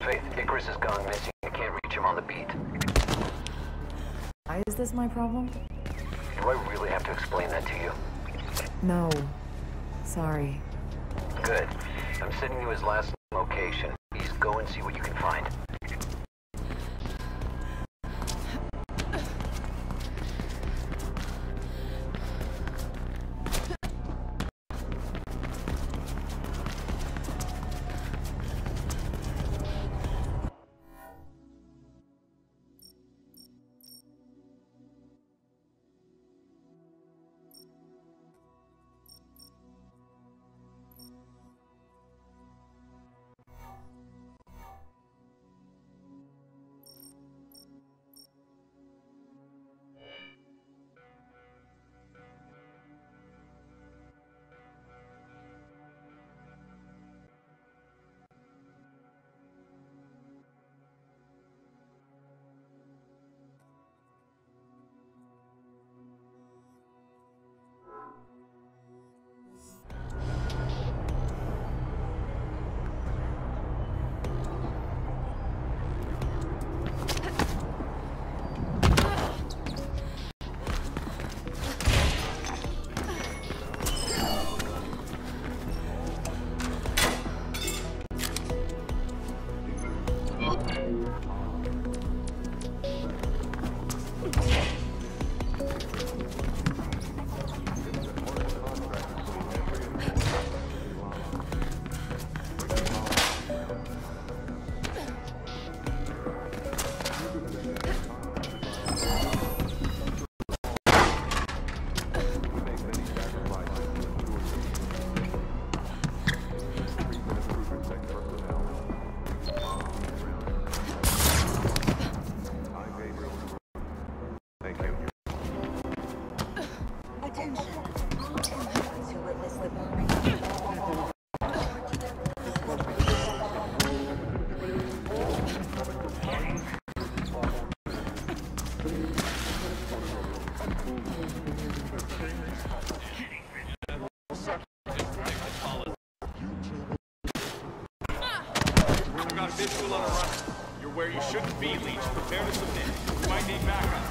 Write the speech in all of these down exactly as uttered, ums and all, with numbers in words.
Faith, Icarus has gone missing. I can't reach him on the beat. Why is this my problem? Do I really have to explain that to you? No. Sorry. Good. I'm sending you his last location. Please go and see what you can find. Visual on a runner. You're where you shouldn't be, Leech. Prepare to submit. You might need backup.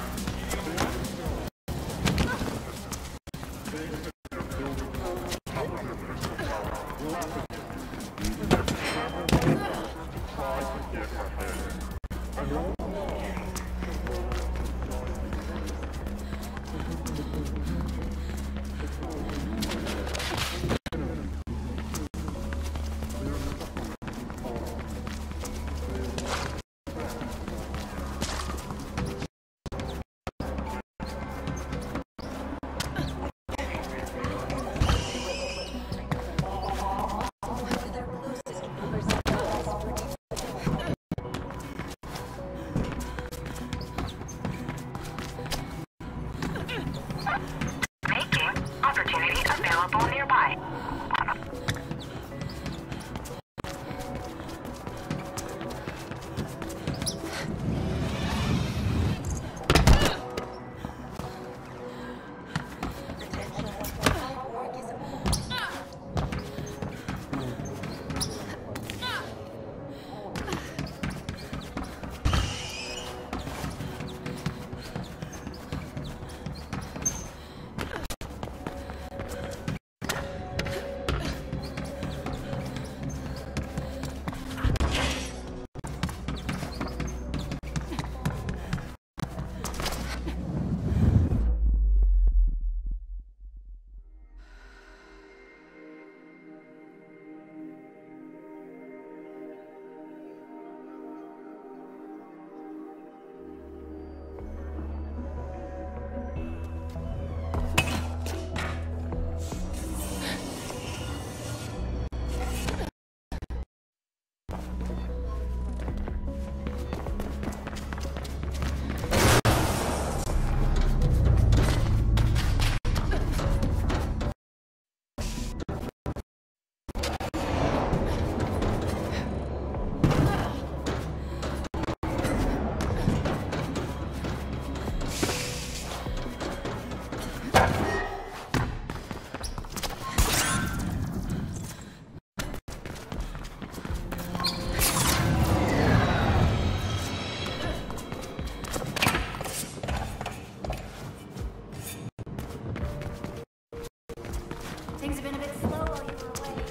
Things have been a bit slow while you were away.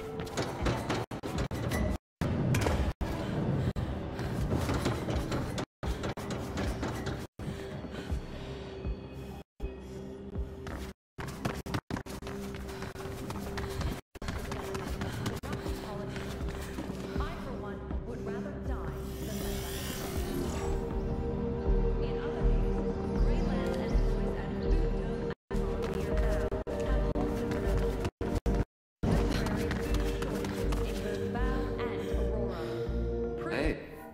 I, for one, would rather die than let that happen. In other news, Greyland Enterprise and Pluto Avalon near now have also developed temporary food shortages in both Bow and Aurora. Proof Hey.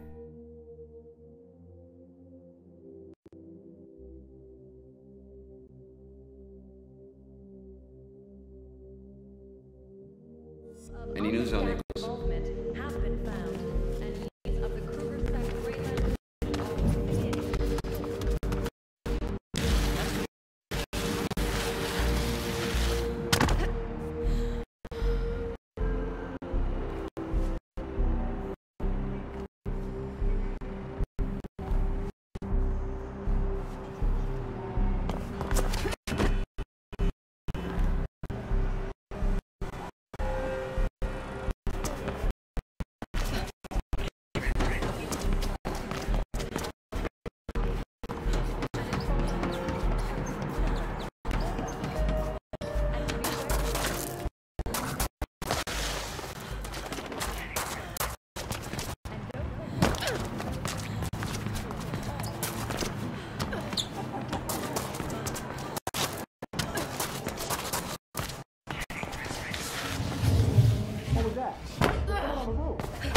of Any news on unstaffed Nicholas? involvement have been found, and needs of the Kruger-Sec Greyland are continuing. What was that? Get on the roof.